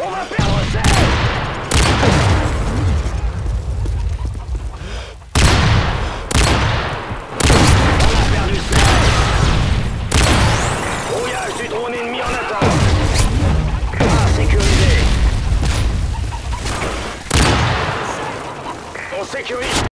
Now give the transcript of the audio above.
On va perdre C. On a perdu C. Brouillage du drone ennemi en attente. A sécurisé. On sécurise.